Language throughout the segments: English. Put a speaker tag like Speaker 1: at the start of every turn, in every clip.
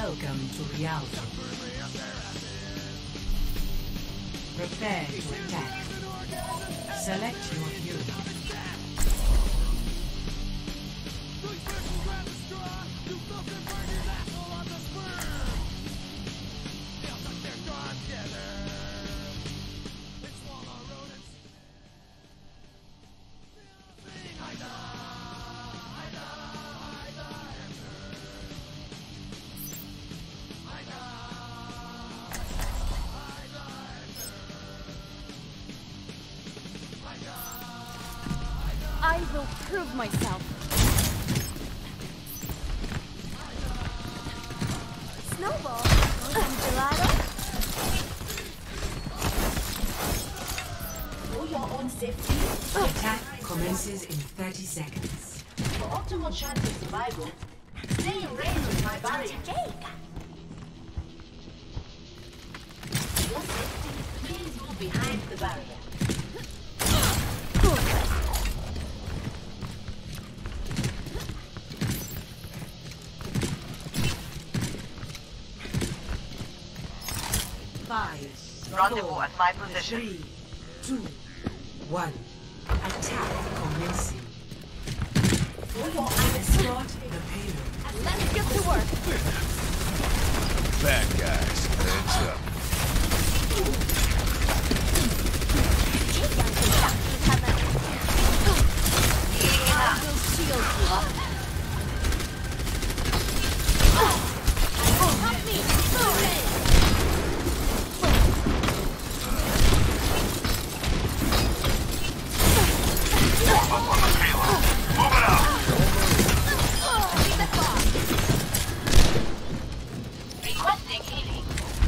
Speaker 1: Welcome to reality. Prepare to attack. Select your hero.
Speaker 2: I will prove myself. Snowball? Some gelato?
Speaker 3: For your own safety,
Speaker 1: Attack commences in 30 seconds.
Speaker 3: for optimal chance of survival, stay in range of my barrier. For your safety, please move behind the barrier.
Speaker 4: Rendezvous at my position.
Speaker 1: 3, 2, 1. Attack commencing.
Speaker 3: For your
Speaker 1: Escort the payload.
Speaker 2: Let's get to work.
Speaker 5: Bad guys, heads up.
Speaker 2: I will shield you. Help me!
Speaker 3: requesting healing.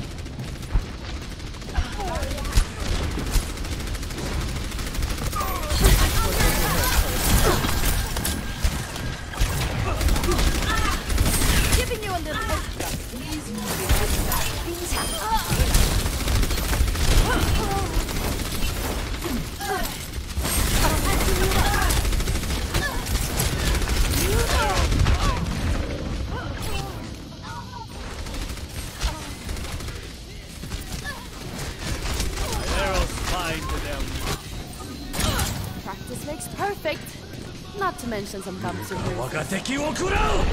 Speaker 2: Giving you a little extra.
Speaker 1: Please move behind the barrier.
Speaker 2: Practice makes perfect. Not to mention some bumps and bruises.
Speaker 5: 我が敵を食らう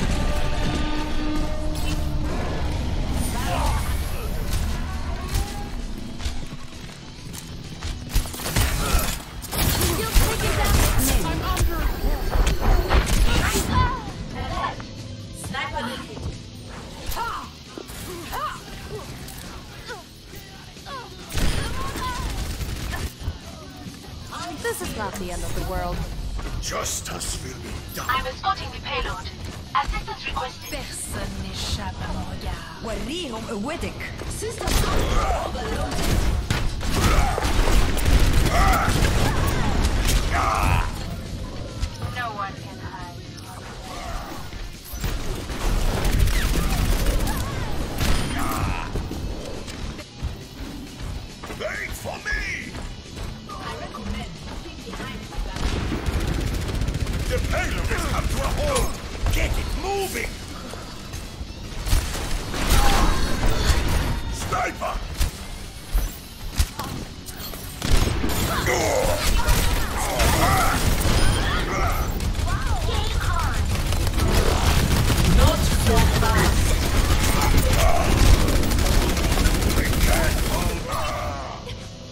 Speaker 2: You'll take it down. I'm under
Speaker 3: Ahead. Sniper defeated.
Speaker 2: This is not the end of the world.
Speaker 5: Justice will be done.
Speaker 3: I'm escorting the payload. Assistance requested.
Speaker 1: Personne n'échappe à mon regard. وريهم قوتك.
Speaker 3: System overloaded.
Speaker 4: No one can hide.
Speaker 5: Wait for me!
Speaker 3: I recommend moving behind the barrier.
Speaker 5: The payload has come to a halt! Get it moving! Sniper!
Speaker 3: Not so fast.
Speaker 5: We can't hold on!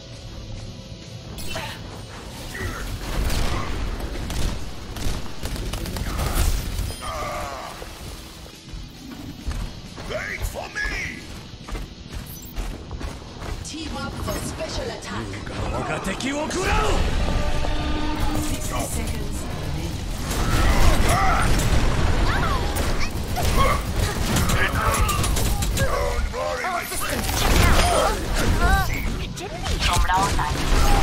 Speaker 5: Wait for me!
Speaker 3: Team up for special attack.
Speaker 5: 我が敵を食らう
Speaker 1: 60 seconds remaining.
Speaker 5: Don't worry, my friend!
Speaker 4: From now on,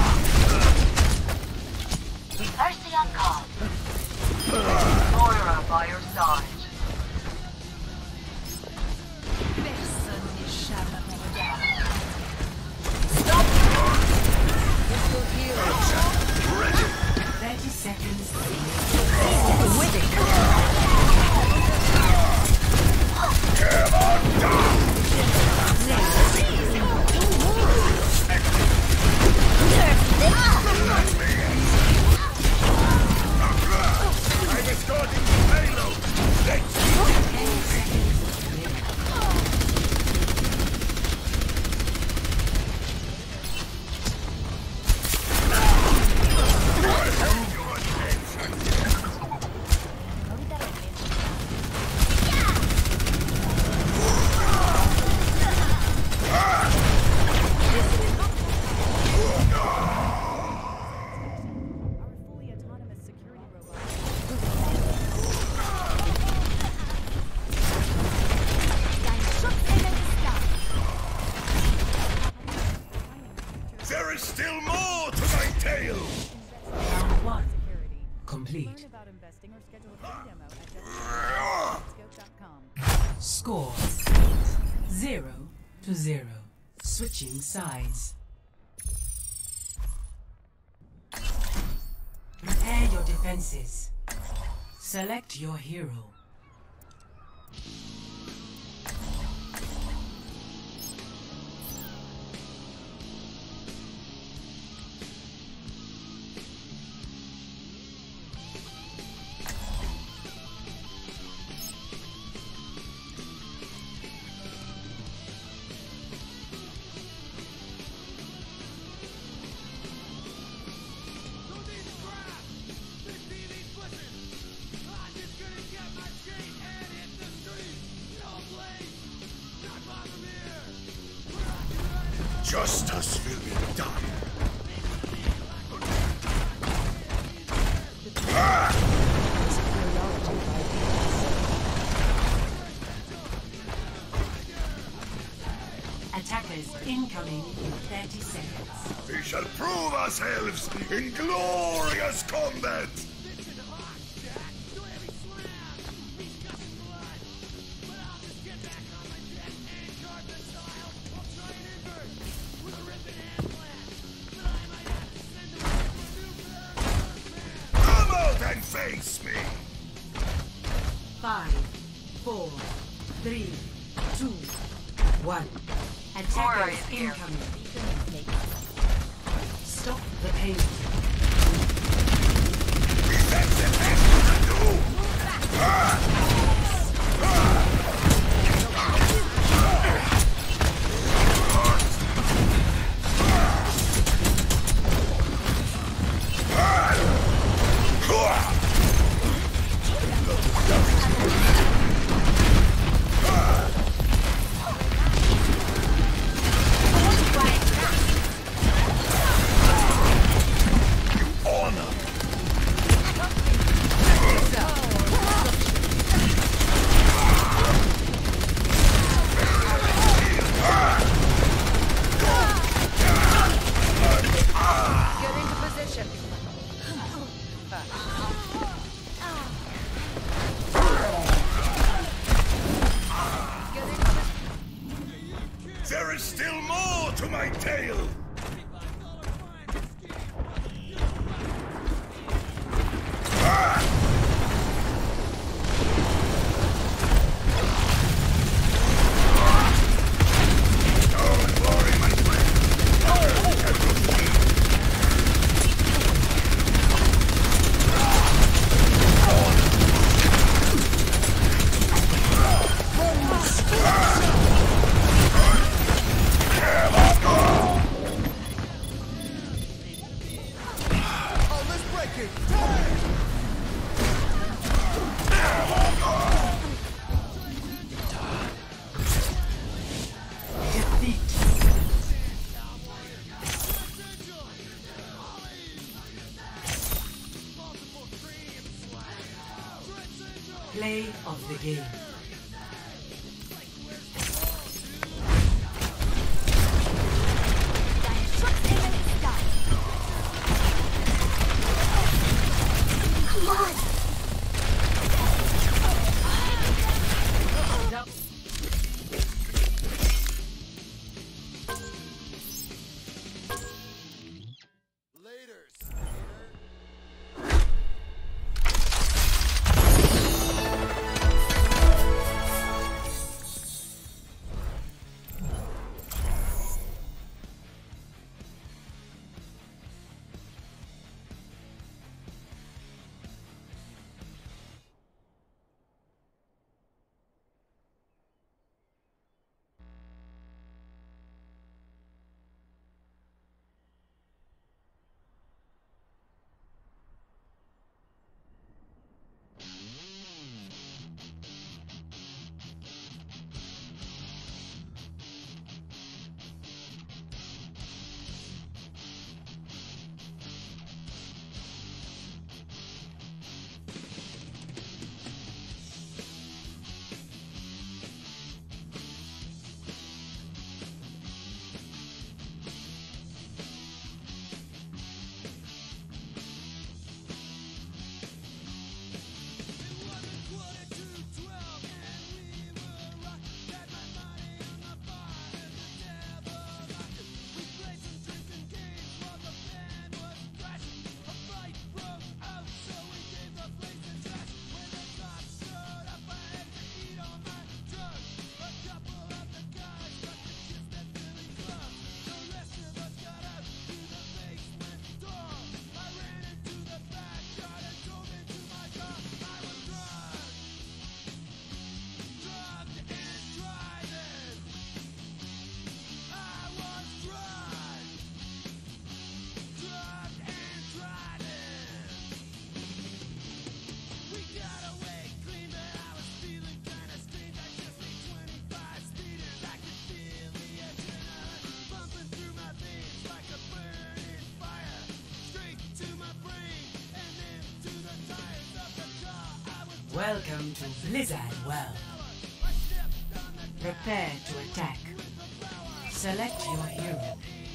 Speaker 4: Mercy on call. Moira by your side.
Speaker 1: Personne n'échappe à mon regard.
Speaker 3: Stop.
Speaker 1: This will heal.
Speaker 5: Ready!
Speaker 1: 30 seconds.
Speaker 5: Come on,
Speaker 1: Score 0-0. Switching sides. Prepare your defenses. Select your hero.
Speaker 5: Justice will be done.
Speaker 1: Attackers incoming in 30 seconds.
Speaker 5: We shall prove ourselves in glorious combat! Come out and face me!
Speaker 1: 5, 4, 3, 2, 1. Attackers incoming. Stop the pain.
Speaker 5: That's the best you can do! There is still more to my tale! Don't worry, my
Speaker 1: Play of the game. Welcome to Blizzard World. Prepare to attack. Select your hero.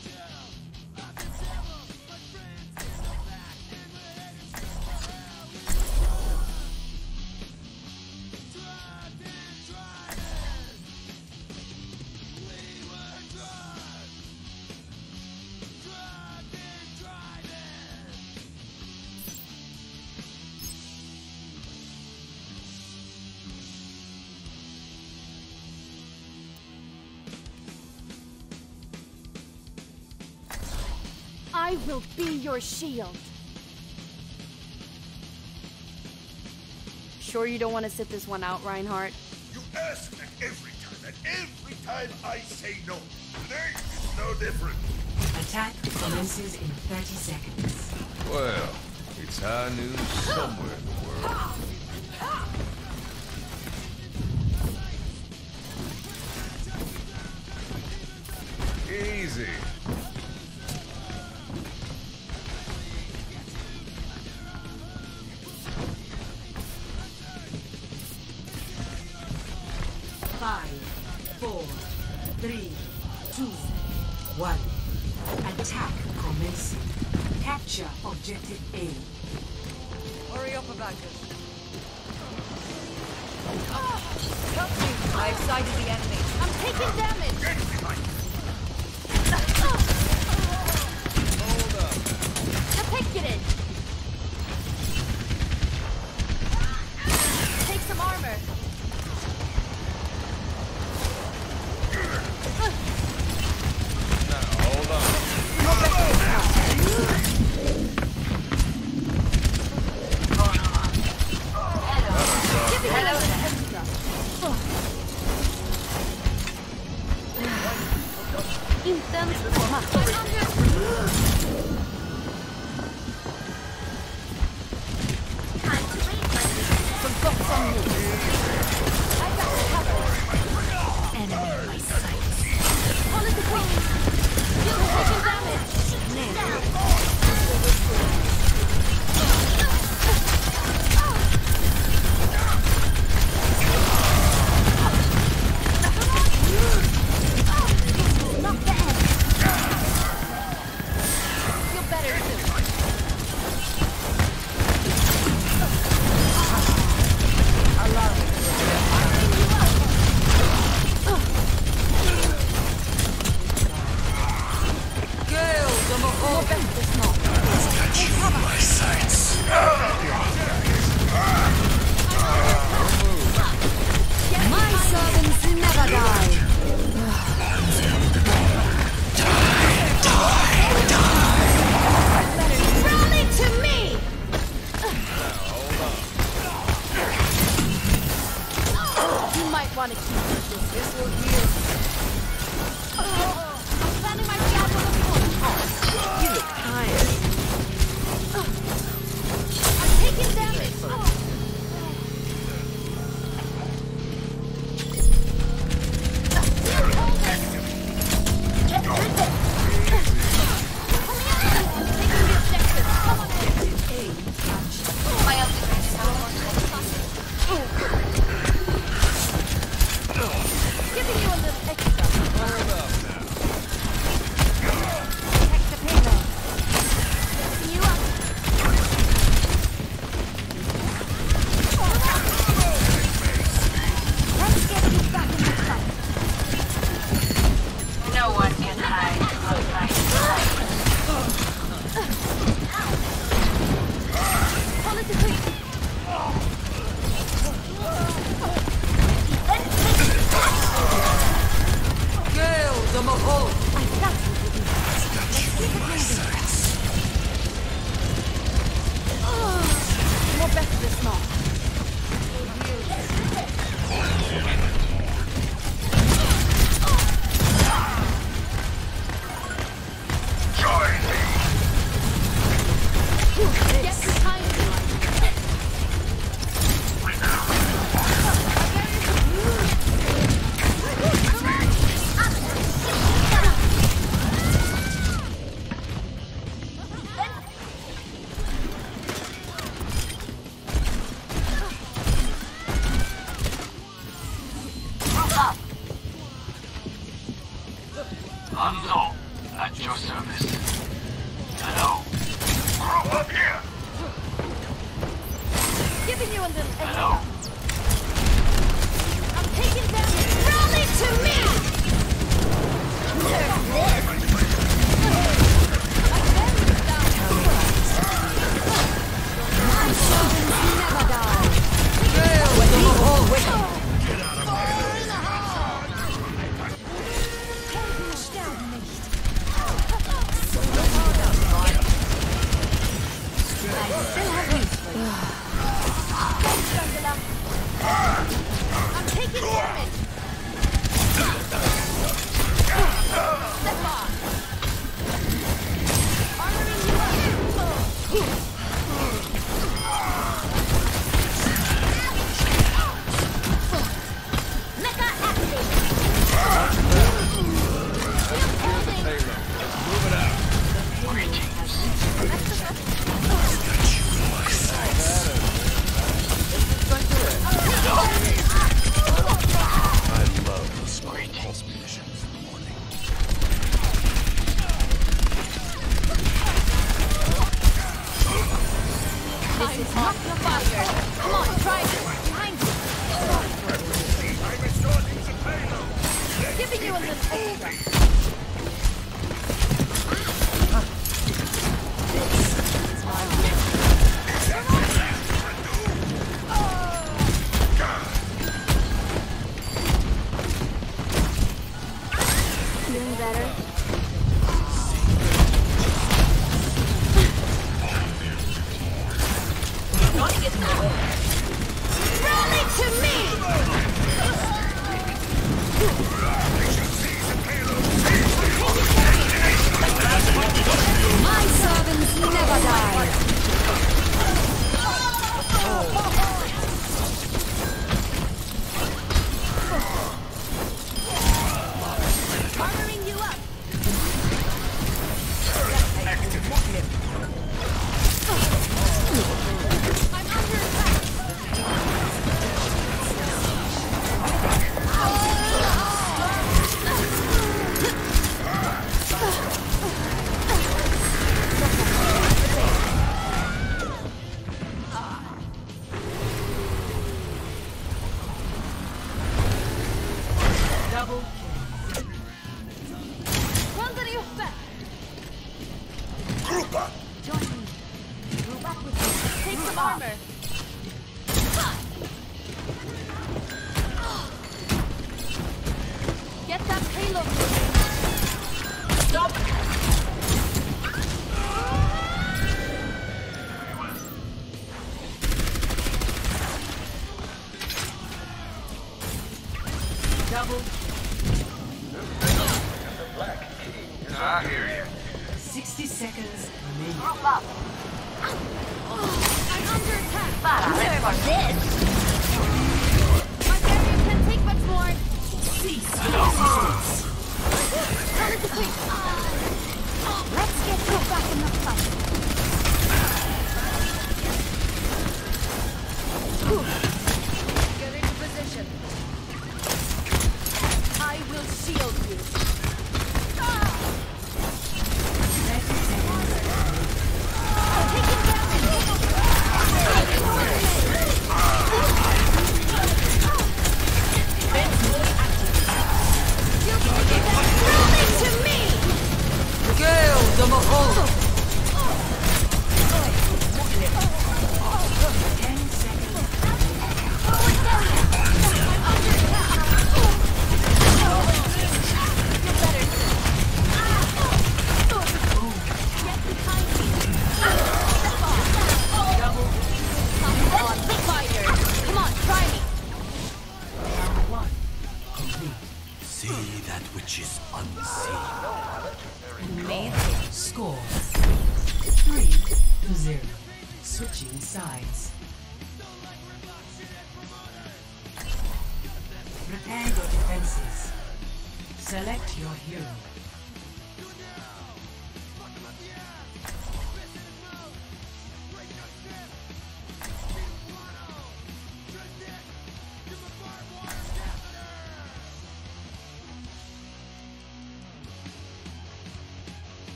Speaker 2: I will be your shield. Sure you don't want to sit this one out, Reinhardt?
Speaker 5: You ask that every time I say no. Today is no different.
Speaker 1: Attack commences in 30 seconds.
Speaker 6: Well, it's high news somewhere in the world. Easy.
Speaker 1: Five, 4, 3, 2, 1. Attack commencing. Capture objective A.
Speaker 7: Hurry up about this. Help me! I've sighted the enemy.
Speaker 2: I'm taking damage!
Speaker 6: Hold up.
Speaker 2: Now take it in! Take some armor!
Speaker 6: Now, hold on.
Speaker 2: Inte ens komma! Forgot on me! I got cover!
Speaker 1: Enemy by sight.
Speaker 2: Hold it the wing! You're taking damage! Not the end! Feel better soon!
Speaker 7: Allow me. Gale, the Mahal.
Speaker 5: My sights.
Speaker 2: My servants never die! Rally to me! You might want to keep this. This will heal. I'm planning my shot on the floor. You look tired. I'm taking damage. Giving you a little extra.
Speaker 6: Hold up now.
Speaker 2: Protect the payload. Lifting you up.
Speaker 8: Hanzo, at your service. Hello. Group up here.
Speaker 2: Giving you a little
Speaker 8: Hello.
Speaker 2: extra. I'm taking damage. Rally to me! Nerf this! My servants never die. I'm taking damage. Step off. Armoring you up. Mecha active. Shield holding.
Speaker 6: Move it out. I love the smart pulse munitions in the morning.
Speaker 2: This is not the fire. Come on, try this. Behind you.
Speaker 5: I'm restoring the payload.
Speaker 2: Giving you a little extra. Feeling better? Rally to me! My servants never die. Armoring you up. I'm under attack. Quando riuffè!
Speaker 5: Group up.
Speaker 2: Join me. Group up with me. Take some armor. Get that payload moving. Stop.
Speaker 7: Double.
Speaker 8: I hear you.
Speaker 7: 60 seconds remaining.
Speaker 4: Group up.
Speaker 2: I'm under attack.
Speaker 4: Para for this.
Speaker 2: My barrier can't take much more.
Speaker 7: Cease.
Speaker 2: Tell it to quick. Let's get you back in the fight. Get into position. I will shield you. I'm taking damage. To me!
Speaker 7: Miguel de Maholo. 10 seconds.
Speaker 2: Get behind me. On fire. Come on, try me.
Speaker 7: Round 1. Complete.
Speaker 6: See that which is unseen.
Speaker 7: Main score 3-0. Switching sides. Prepare your defenses. Select your hero.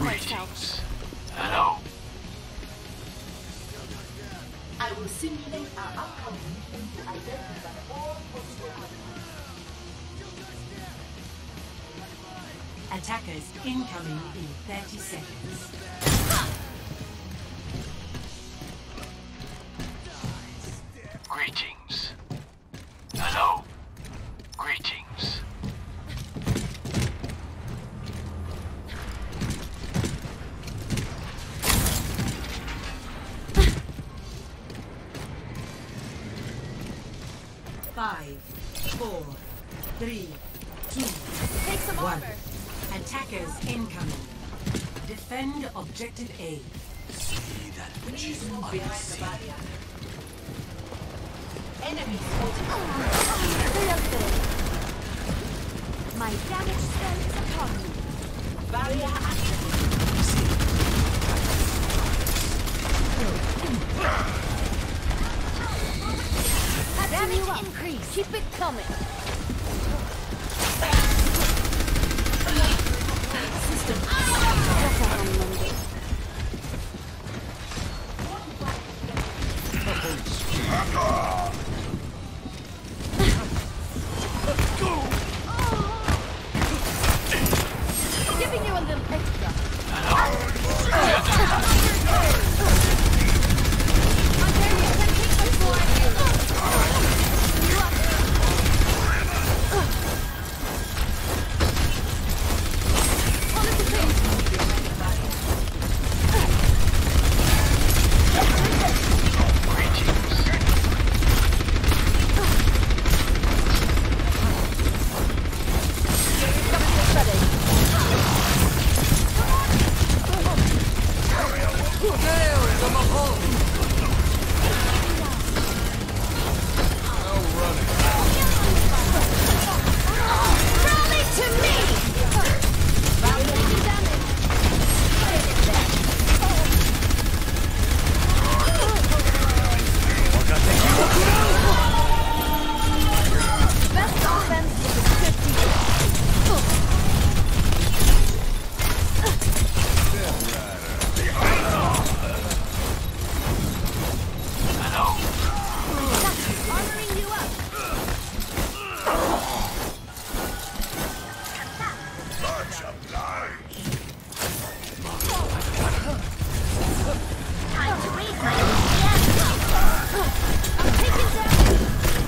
Speaker 2: myself.
Speaker 8: Hello.
Speaker 3: I will simulate our upcoming to identify all possible.
Speaker 1: Attackers incoming in 30 seconds.
Speaker 8: Greetings. Hello. Greetings.
Speaker 1: Five, 4, 3, 2,
Speaker 2: Take some
Speaker 1: 1.
Speaker 2: armor.
Speaker 1: Attackers incoming. Defend objective A.
Speaker 6: See that which is unseen.
Speaker 3: Enemy spotted.
Speaker 2: My damage spell is upon me.
Speaker 3: Barrier activated.
Speaker 2: Damage increase. Keep it coming. Giving you a little extra. I dare you, can take the floor. Rally to me! Taking damage. Best offense is 50. Armoring you up.
Speaker 5: Much obliged.
Speaker 3: Time to raise my
Speaker 2: I'm taking damage.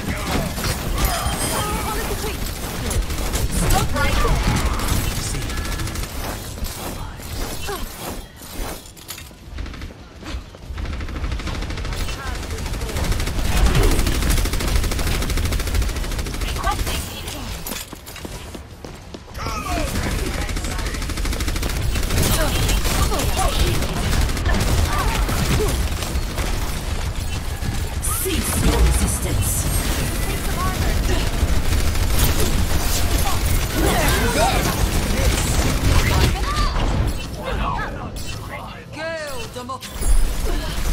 Speaker 2: Call it a tweak.
Speaker 3: Stop right there.
Speaker 4: Requesting healing.
Speaker 1: Cease your resistance.
Speaker 2: Take some armor.
Speaker 1: Gale Demo-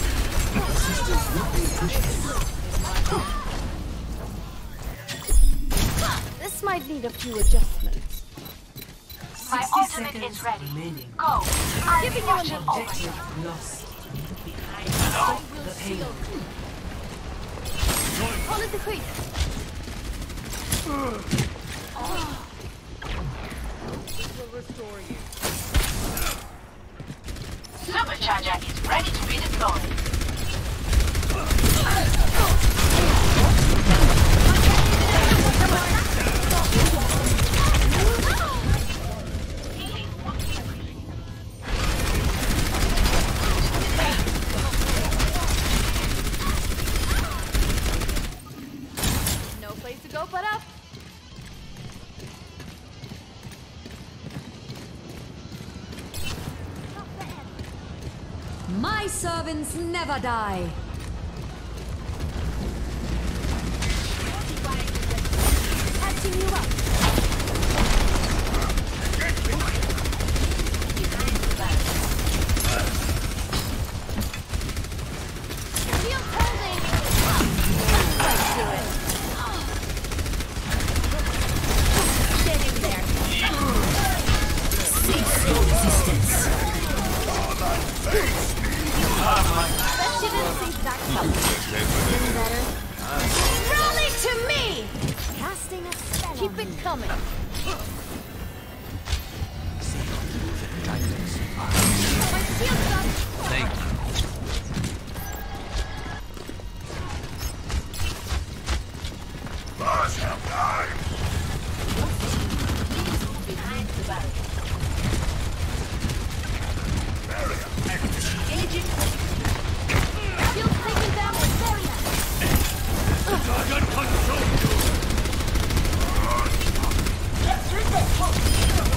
Speaker 2: This might need a few adjustments.
Speaker 4: My
Speaker 1: 60
Speaker 4: ultimate
Speaker 1: seconds
Speaker 4: is ready.
Speaker 1: remaining.
Speaker 4: Go. I'm
Speaker 2: Giving you a
Speaker 4: watching
Speaker 2: little
Speaker 4: over
Speaker 1: Objective
Speaker 4: you.
Speaker 1: lost. Stop the payload.
Speaker 2: Call it a tweak.
Speaker 4: Supercharger is ready to be deployed.
Speaker 2: No place to go but up.
Speaker 7: My servants never die.
Speaker 2: Catching you up. Shield holding. Let's do it. Standing there.
Speaker 1: Cease your resistance.
Speaker 2: Keep it coming. My shield's up.
Speaker 6: Thank you.
Speaker 5: Boss have died.
Speaker 3: Behind the barrier.
Speaker 5: Barrier active.
Speaker 3: Engaging.
Speaker 2: Shield taking down the barrier.
Speaker 6: Dragon control you!
Speaker 3: Let's reset.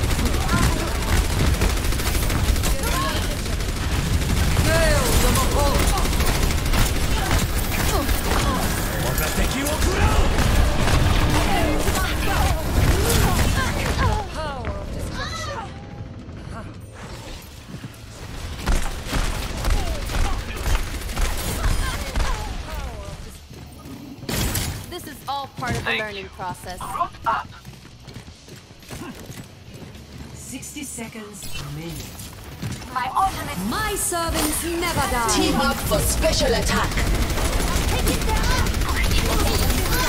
Speaker 2: This is all part of the learning process.
Speaker 4: Group up.
Speaker 1: 60 seconds remaining.
Speaker 4: My ultimate.
Speaker 7: My servants never die.
Speaker 3: Team up for special attack.
Speaker 2: Take it down.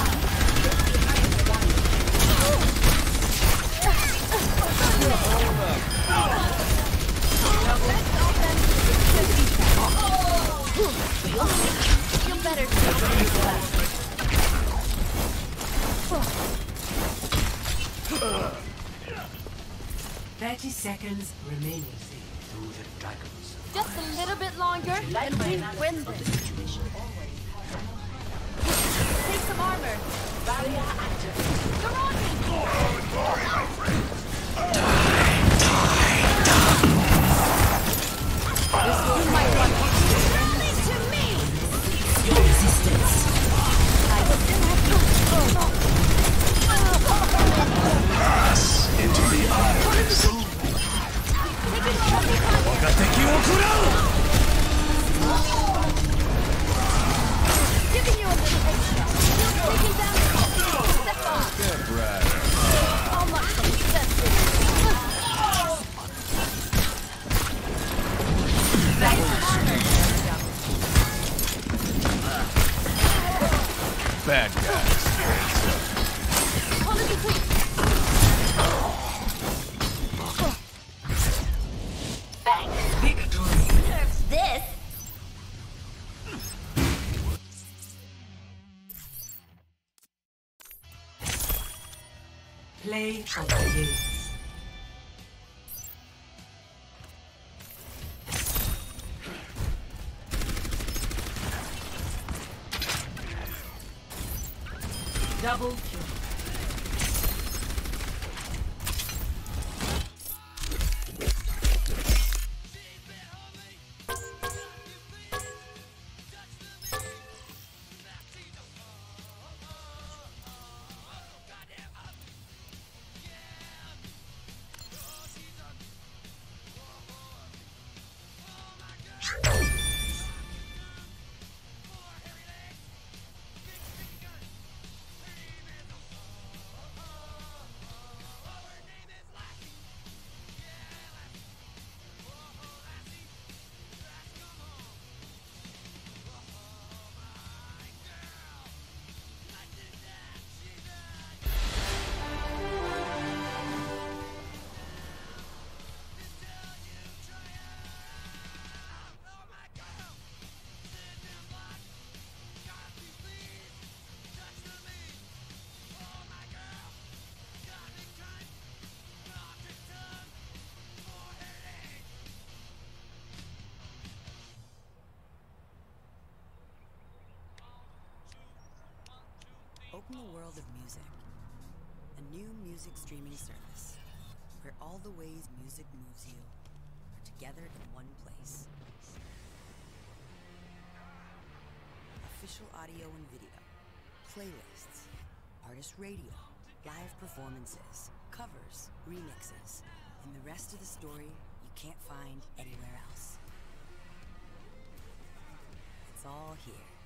Speaker 2: You better take it.
Speaker 1: 30 seconds remaining.
Speaker 6: Through the dragons.
Speaker 2: Just a little bit longer, and we win this. Take some armor.
Speaker 3: Barrier active.
Speaker 2: They're on me. You might run. Lead to me.
Speaker 3: Your resistance.
Speaker 2: I still have to.
Speaker 6: Into the eyes.
Speaker 2: Giving you a little extra. Taking down the step on. How much
Speaker 6: Bad guys.
Speaker 2: hold it between.
Speaker 1: Victory.
Speaker 2: This.
Speaker 1: Play of the game. Double kill.
Speaker 9: Open the world of music. A new music streaming service where all the ways music moves you are together in one place. Official audio and video, playlists, artist radio, live performances, covers, remixes, and the rest of the story you can't find anywhere else. It's all here.